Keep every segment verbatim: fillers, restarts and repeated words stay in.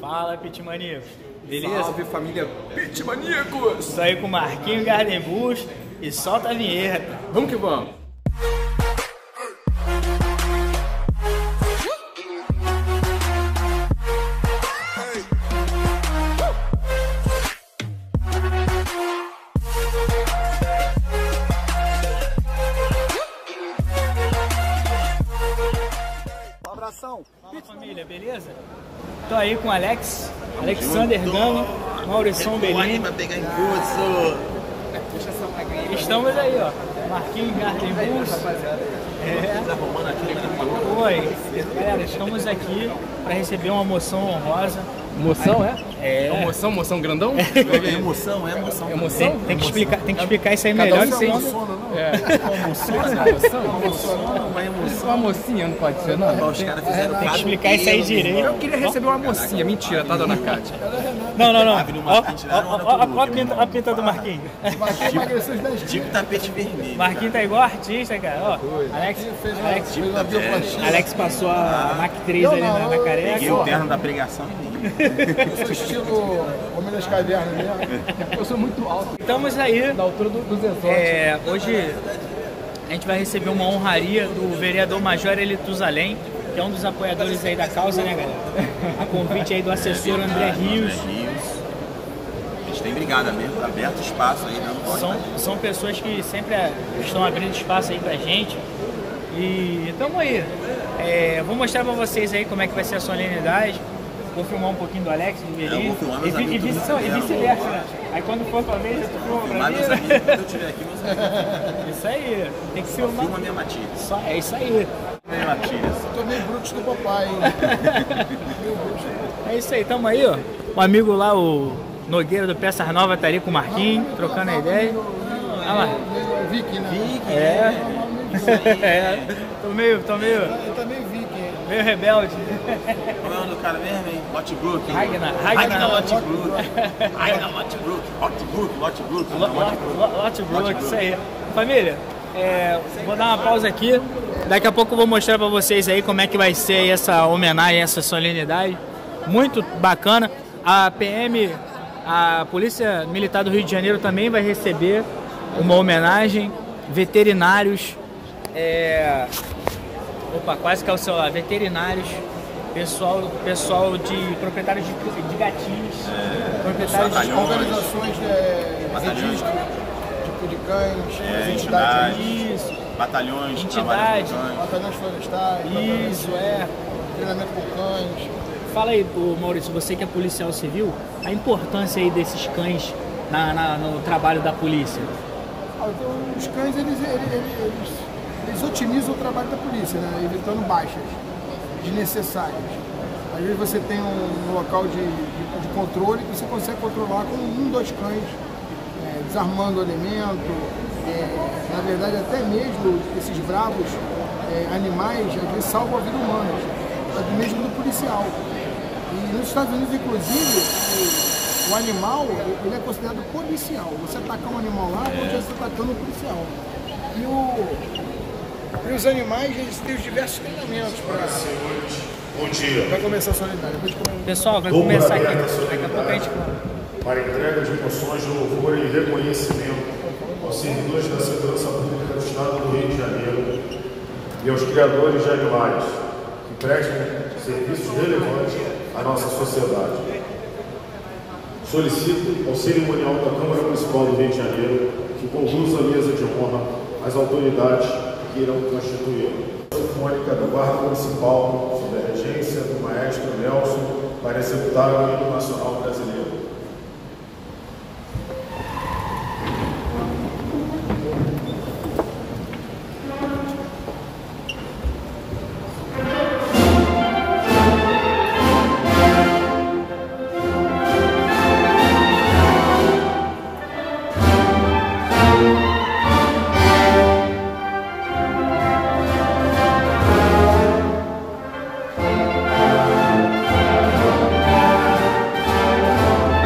Fala, Pitmaníacos. Beleza? Salve, família Pitmaníacos! Estou aí com o Marquinho Garden Bush e solta a vinheta. Vamos que vamos! Um abração! Fala, família, beleza? Tô aí com o Alex, Alexander Gama, Maurição Bellini. Vai pegar impulso. Estamos aí, ó. Marquinhos Garden Bush. É. Oi, galera, estamos aqui para receber uma moção honrosa. Moção, é? É. É moção, moção grandão? É emoção, é emoção. Emoção? Tem, tem que explicar, tem que explicar isso aí Cada melhor. um que tem senão- É. Uma emoção. Uma mocinha não pode ser, não? Os caras fizeram Tem que explicar isso aí direito. Eu queria receber uma mocinha. Mentira, tá, dona Kátia? Não, não, não. Ave no Ó, Marquinhos, tiraram ó, onda ó, pro ó a Luke, pinta, ó a pinta do Marquinhos. Tipo tapete vermelho. Marquinhos tá igual artista, cara. Ó, Alex, Alex, Tipo tapete. Alex passou a Mac três ali na, na careca. Peguei o terno da pregação em mim. Eu sou estilo Homem das Cavernas mesmo. Eu sou muito alto. Estamos aí. Da altura do, dos exóticos. É, hoje a gente vai receber uma honraria do vereador Major Elitusalém, que é um dos apoiadores aí da causa, né, galera? A convite aí do assessor André Rios. A gente tem brigada mesmo, aberto espaço aí, não pode. São, são pessoas que sempre estão abrindo espaço aí pra gente. E tamo aí. É, vou mostrar pra vocês aí como é que vai ser a solenidade. Vou filmar um pouquinho do Alex, do É, eu Bellini. vou filmar E, meus vi- e amigos vice- tudo e mesmo. vice-versa, né? Aí quando for pra vez, eu tu filma pra Filmar mim. meus amigos, quando eu estiver aqui, meus amigos. Isso aí, tem que filmar. Filma minha matilha. Só, é isso aí. Minha matilha. Tô meio bruto do papai, hein? É isso aí, tamo aí, ó. Um amigo lá, o Nogueira do Peças Novas, tá ali com o Marquinhos, trocando a ideia. Olha lá. Viking, né? É. É. Tô meio, tô meio, Eu também Viking. meio rebelde. Qual é o nome do cara mesmo, hein? Lotbrook, hein? Ragnar, Ragnar Ragnar Lotbrook. Ragnar Lotbrook. Lotbrook, Lotbrook. Lotbrook, isso aí. Família, é, vou dar uma pausa aqui. Daqui a pouco eu vou mostrar pra vocês aí como é que vai ser essa homenagem, essa solenidade. Muito bacana. A P M, a Polícia Militar do Rio de Janeiro também vai receber uma homenagem. Veterinários, é... opa, quase caiu o celular. Veterinários, pessoal, pessoal de proprietários de, de gatinhos, proprietários de Organizações é, Batalhões. registro, tipo de cães, É, as entidades. entidades, Isso, Batalhões, Entidade. trabalham com cães. batalhões florestais, isso, é. treinamento com cães. Fala aí, ô, Maurício, você que é policial civil, a importância aí desses cães na, na- no trabalho da polícia. Ah, então, os cães, eles, eles, eles, eles otimizam o trabalho da polícia, né? Evitando baixas desnecessárias. Às vezes você tem um local de, de, de controle que você consegue controlar com um, dois cães, é, desarmando o elemento. É, na verdade, até mesmo esses bravos é, animais, às vezes salvam a vida humana, até mesmo do policial. E nos Estados Unidos, inclusive, o animal, ele é considerado policial. Você atacar um animal lá, como se você atacando um policial. E, o, e os animais, eles têm os diversos treinamentos para Bom dia. Vai começar a solenidade. Depois de comer- Pessoal, vai Dupla começar aqui. aberta Daqui a pouco a gente para entrega de moções de louvor e reconhecimento aos servidores da segurança pública do Estado do Rio de Janeiro e aos criadores de animais que prestam serviços relevantes à nossa sociedade. Solicito ao cerimonial da Câmara Municipal do Rio de Janeiro que conduza a mesa de honra as autoridades que irão constituí-la. Sinfônica da Guarda Municipal, sob a regência do maestro Nelson, para executar o hino nacional brasileiro. Thank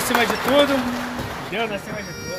acima de tudo. Deus acima de tudo.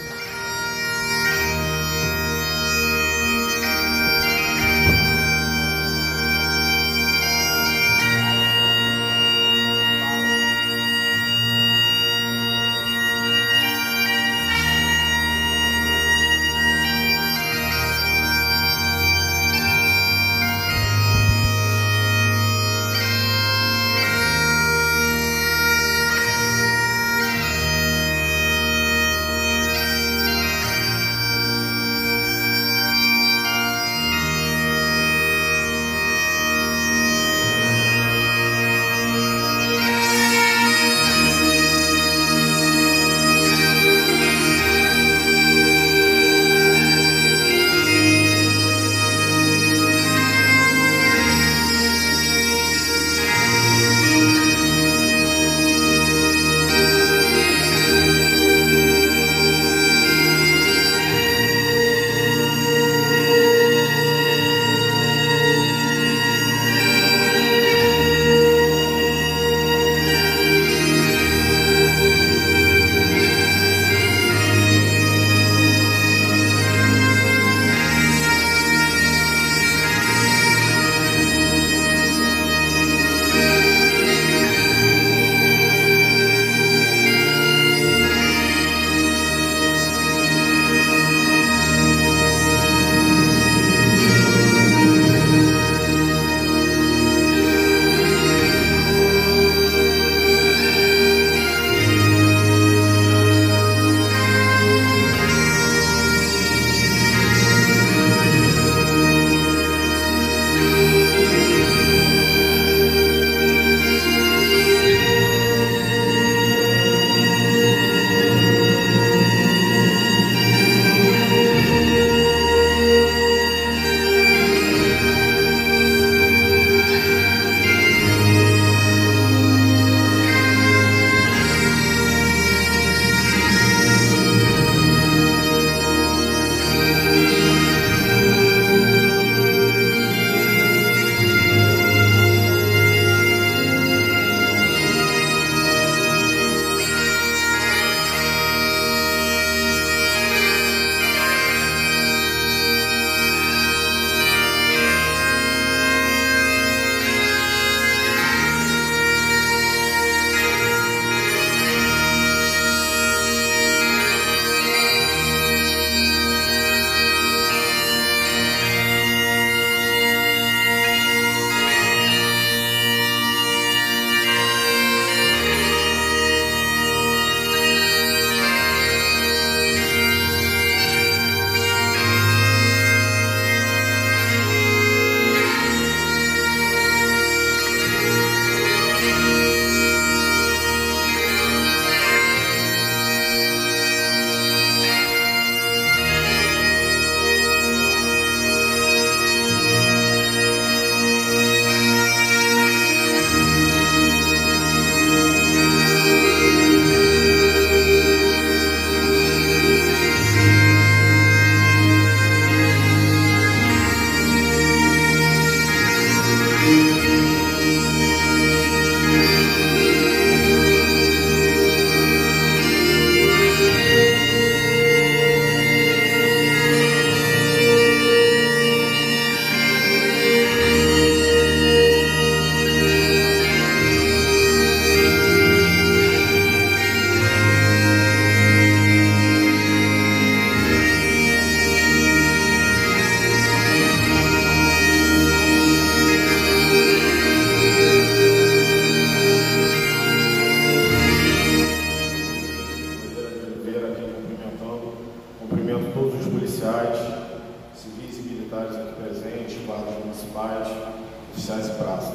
oficiais e praças.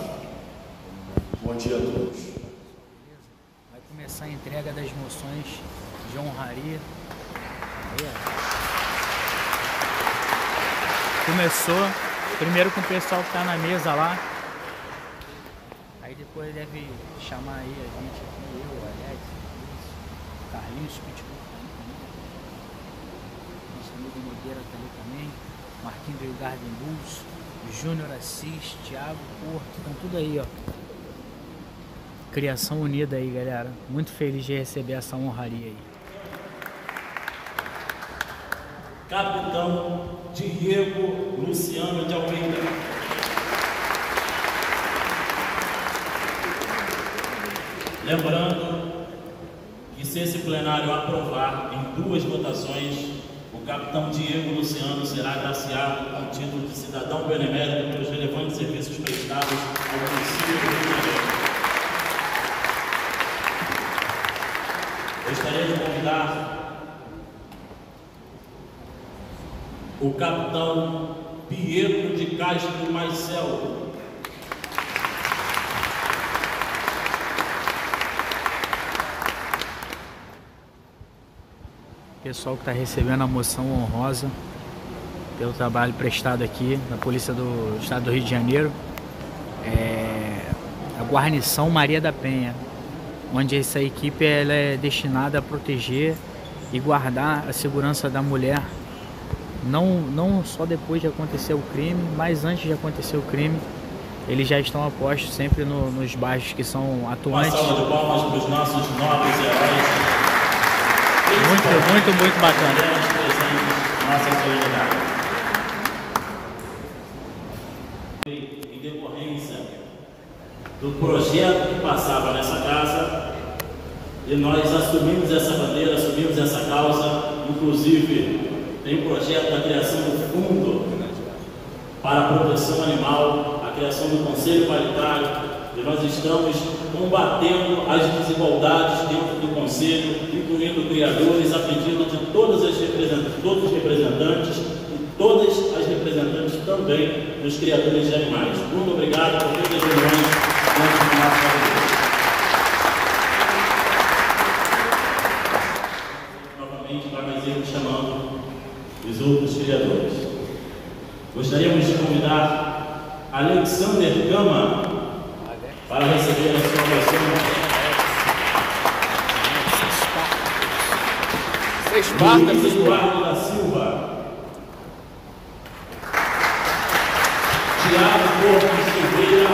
Bom dia a todos. Vai começar a entrega das moções de honraria. Começou primeiro com o pessoal que tá na mesa lá. Aí depois deve chamar aí a gente aqui, eu, o Alex, o Carlinhos, o Pitbull. Nosso amigo Nogueira tá ali também. Marquinhos do Garden Bulls, Júnior Assis, Thiago Porto, estão tudo aí, ó. Criação unida aí, galera. Muito feliz de receber essa honraria aí. Capitão Diego Luciano de Almeida. Lembrando que se esse plenário aprovar em duas votações, o capitão Diego Luciano será agraciado com o título de cidadão benemérito pelos relevantes serviços prestados ao município do Rio de Janeiro. Gostaria de convidar o capitão Pietro de Castro Maicel. Pessoal que está recebendo a moção honrosa pelo trabalho prestado aqui na Polícia do Estado do Rio de Janeiro, é a Guarnição Maria da Penha, onde essa equipe ela é destinada a proteger e guardar a segurança da mulher, não, não só depois de acontecer o crime, mas antes de acontecer o crime. Eles já estão apostos sempre no, nos bairros que são atuantes. Uma salva de palmas para os nossos nobres heróis. Muito, muito, muito bacana. Nossa solidariedade. Em decorrência do projeto que passava nessa casa, e nós assumimos essa bandeira, assumimos essa causa, inclusive tem um projeto da criação do Fundo para a Proteção Animal, a criação do Conselho Paritário, e nós estamos combatendo as desigualdades dentro do Conselho, incluindo criadores, a pedido de todas as representantes, todos os representantes e todas as representantes também dos criadores de animais. Muito obrigado por todas as reuniões dentro do nosso país. Novamente, vai mais irmos chamando os outros criadores. Gostaríamos de convidar Alexander Gama para receber a sua moção. Luiz Eduardo da Silva. Tiago Cortes Silveira.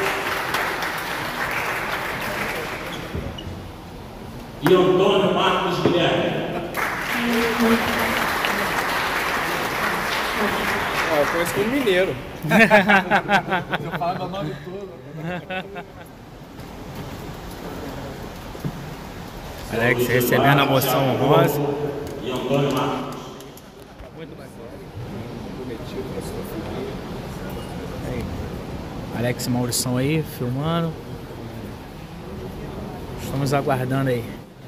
E Antônio Marcos Guilherme. Ah, eu conheço como mineiro. Eu falo o nome todo. Alex recebendo a moção honrosa. E Antônio Marcos. Muito bacana. Alex e Maurição aí, filmando. Estamos aguardando aí.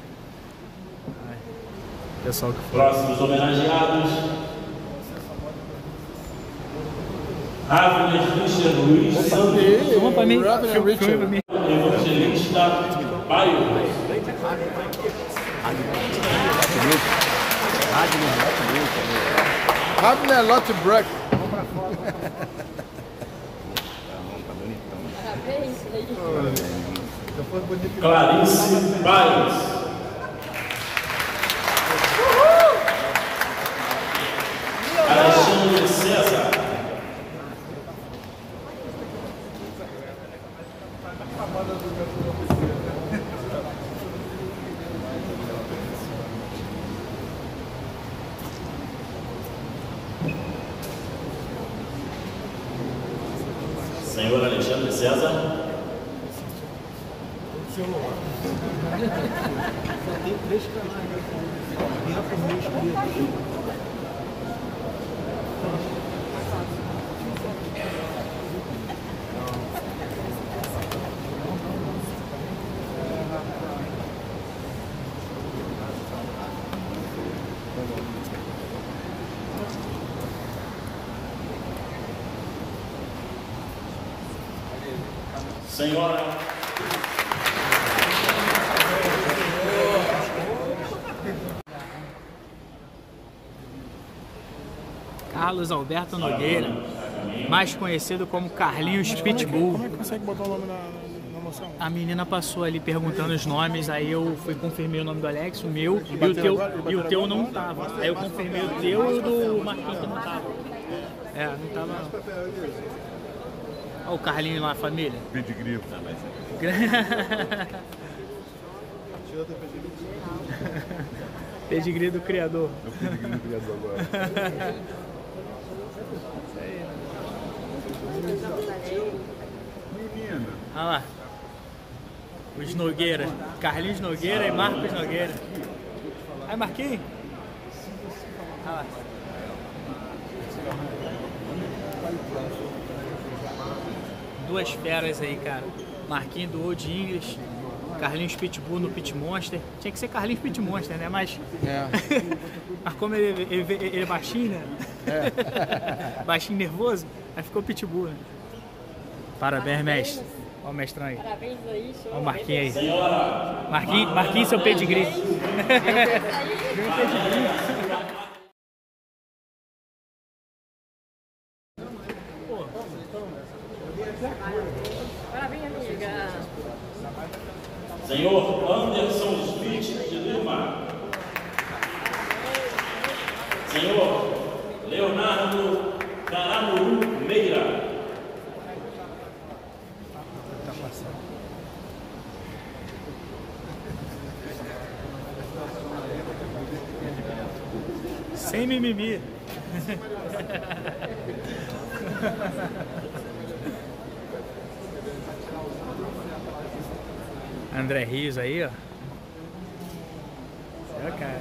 Pessoal que foi. Próximos homenageados. Avner Richard Luiz Santos. Filma pra mim. Avner Filma pra mim. Evangelista Baio. Avner Lotbrook. Clarice Baires. Alexandre César. Senhor Alexandre César. Senhora Carlos Alberto Nogueira, mais conhecido como Carlinhos Pitbull. Como é que consegue botar o nome na, na moção? A menina passou ali perguntando os nomes, aí eu fui confirmei o nome do Alex, o meu, e o teu, e o teu não tava. Aí eu confirmei o teu e o do Marquinhos que não tava. É, não tava não. Olha o Carlinho lá, família. Pedigree. Pedigree do criador. É o pedigree do criador agora. Menina. Olha lá. Os Nogueira. Carlinhos Nogueira e Marcos Nogueira. Aí, Marquinhos. Olha lá. Duas feras aí, cara. Marquinhos do Old English. Carlinhos Pitbull no Pit Monster. Tinha que ser Carlinhos Pit Monster, né? Mas. É. Mas como ele, ele, ele é baixinho, né? É. Baixinho nervoso, aí ficou Pitbull, né? Parabéns, mestre. Olha o mestrão aí. Parabéns aí, show. Olha o Marquinhos aí. Marquinhos, Marquinhos, seu pedigree. Parabéns, amiga. Senhor Anderson Smith de Lima. Senhor Leonardo Caramuru Meira. Sem mimimi. André Rios aí, ó. É, cara.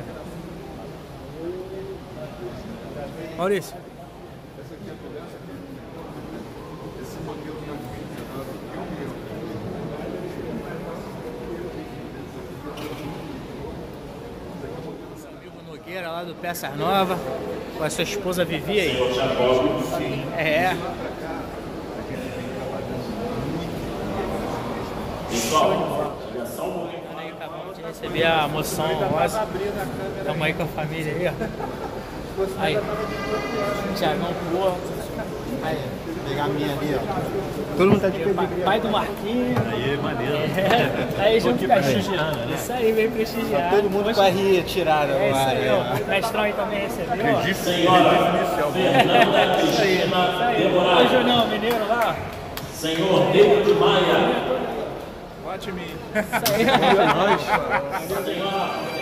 Maurício. Amigo Nogueira lá do Peças Nova, com a sua esposa Vivi aí. É. Pessoal, só um momento. Acabamos de receber a moção rosa. Estamos aí com a família aí, ó. Aí. Tiagão Porra. Aí. Pegar a minha ali, ó. Todo mundo tá de pedigree. Pai do Marquinhos. Aí, maneiro. É. Aí junto com a prestigiando, né? Isso aí, vem prestigiar. Todo mundo com a rir tirada. É isso aí, ó. O mestrão aí também recebeu. Acredite, Senhora Fernanda Cristina Oi, Deborah. Junão, mineiro lá. Senhor David Maia. Bate mim. Isso aí. Senhora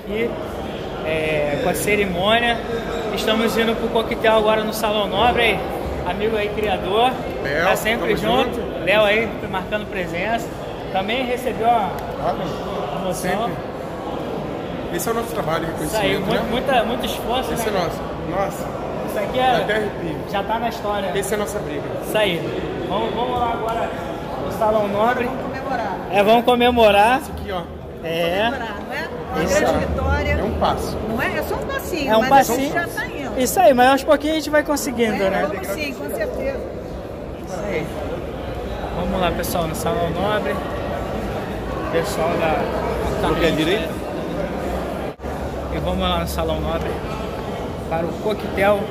aqui é, com a cerimônia. Estamos indo pro coquetel agora no Salão Nobre, aí, amigo aí, criador, Léo, tá sempre junto. junto. Léo aí, marcando presença. Também recebeu a emoção. Sempre. Esse é o nosso trabalho, Isso aí, reconhecimento, muito, né? muita, muito esforço, Esse é né? nosso. Nossa, Isso aqui até é, arrepio. já tá na história. Esse é a nossa briga. Isso aí. Vamos, vamos lá agora no Salão Nobre. Vamos comemorar. É, vamos comemorar. Isso aqui, ó, É. Comemorar, não é? Uma Isso. grande vitória. é um passo. Não é? É só um passinho, É um mas passinho. a gente já tá indo. Isso aí, mas aos pouquinhos a gente vai conseguindo, É, né? vamos sim, com certeza. Isso aí. Vamos lá, pessoal, no Salão Nobre. Pessoal da... Não quer direito? E vamos lá no Salão Nobre para o coquetel.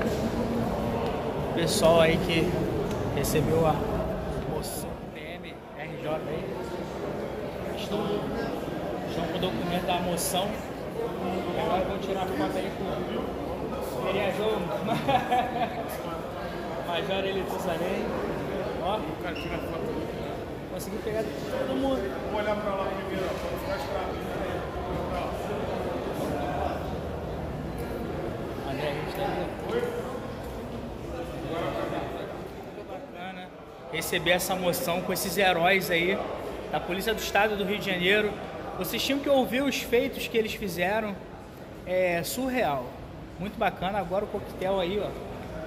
Pessoal aí que recebeu a moção P M R J aí. Estão, estão com o documento da moção. E agora eu vou tirar a foto aí com o vereador Major Elito Sarém. Ó, o cara tira a foto. Consegui pegar todo mundo. Vamos olhar para lá primeiro, para ficar escravo. André, a gente tá ali. Bacana receber essa moção com esses heróis aí da Polícia do Estado do Rio de Janeiro. Vocês tinham que ouvir os feitos que eles fizeram. É surreal. Muito bacana. Agora o coquetel aí, ó.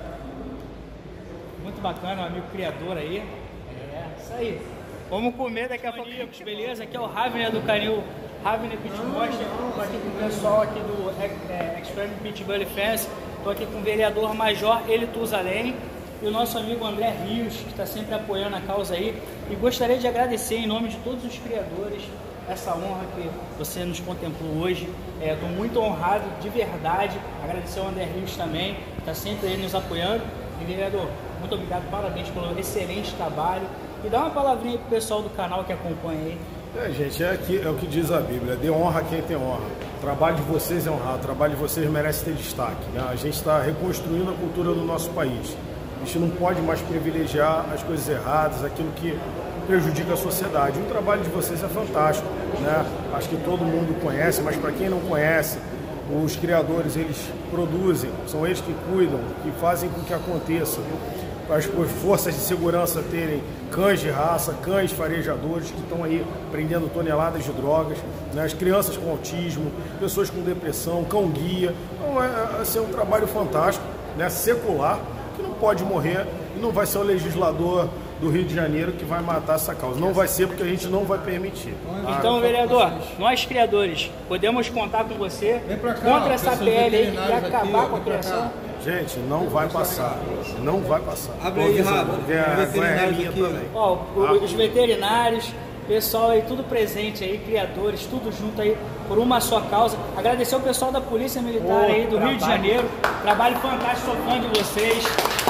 Muito bacana, um amigo criador aí. É, isso aí. Vamos comer daqui a pouco. Beleza? Aqui é o Ravner do canil Ravner Pitbull. Estou aqui com o pessoal aqui do é, Extreme Pitbull Fence. Estou aqui com o vereador Major Elito Sarém e o nosso amigo André Rios, que está sempre apoiando a causa aí. E gostaria de agradecer em nome de todos os criadores essa honra que você nos contemplou hoje. Estou é, muito honrado, de verdade. Agradecer ao André Rios também, que está sempre aí nos apoiando. E vereador, muito obrigado, parabéns pelo excelente trabalho. E dá uma palavrinha pro pessoal do canal que acompanha aí. É, gente, é, aqui, é o que diz a Bíblia, dê honra a quem tem honra. O trabalho de vocês é honrado, o trabalho de vocês merece ter destaque, né? A gente está reconstruindo a cultura do nosso país. A gente não pode mais privilegiar as coisas erradas, aquilo que prejudica a sociedade. O trabalho de vocês é fantástico, né? Acho que todo mundo conhece, mas para quem não conhece, os criadores, eles produzem, são eles que cuidam, que fazem com que aconteça. As forças de segurança terem cães de raça, cães farejadores que estão aí prendendo toneladas de drogas, né? As crianças com autismo, pessoas com depressão, cão-guia. Então é assim, um trabalho fantástico, né? Secular, que não pode morrer e não vai ser o legislador do Rio de Janeiro que vai matar essa causa. Não vai ser, porque a gente não vai permitir. Então, vereador, nós criadores, podemos contar com você contra essa P L aí que quer acabar com a criação? Gente, não vai passar. Não vai passar. Abre aí, Rafa. É minha também. Ó, os veterinários, pessoal aí, tudo presente aí, criadores, tudo junto aí por uma só causa. Agradecer ao pessoal da Polícia Militar aí do Rio de Janeiro. Trabalho fantástico, sou fã de vocês.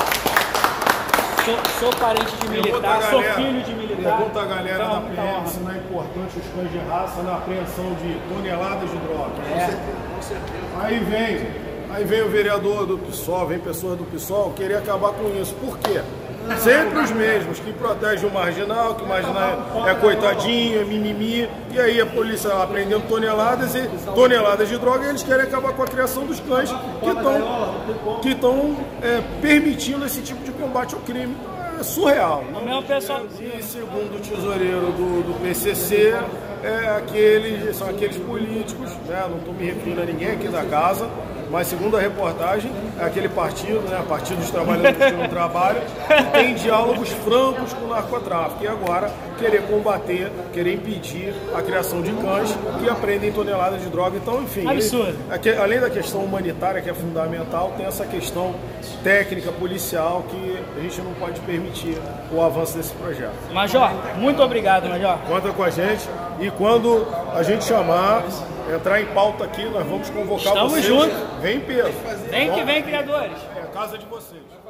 Sou, sou parente de militar, sou filho de militar. Pergunta a galera Então, da P M se não é importante os cães de raça na apreensão de toneladas de droga. É. Aí vem, aí vem o vereador do PSOL, vem pessoas do PSOL querer acabar com isso. Por quê? Sempre os mesmos, que protegem o marginal, que o marginal é coitadinho, é mimimi, e aí a polícia lá prendendo toneladas e toneladas de droga, e eles querem acabar com a criação dos cães que estão que estão é, permitindo esse tipo de combate ao crime. É surreal. O meu pessoal... E segundo o tesoureiro do, do P C C, é aqueles, são aqueles políticos, né? Não estou me referindo a ninguém aqui da casa, mas segundo a reportagem, é aquele partido, né? Partido dos Trabalhadores que não trabalham, que tem diálogos francos com o narcotráfico. E agora querer combater, querer impedir a criação de cães que apreendem toneladas de droga. Então, enfim, absurdo. Ele, além da questão humanitária, que é fundamental, tem essa questão técnica, policial, que a gente não pode permitir o avanço desse projeto. Major, muito obrigado, Major. Conta com a gente e quando a gente chamar, entrar em pauta aqui, nós vamos convocar Estamos vocês. juntos. Vem em peso. Vem que vem, criadores. É a casa de vocês.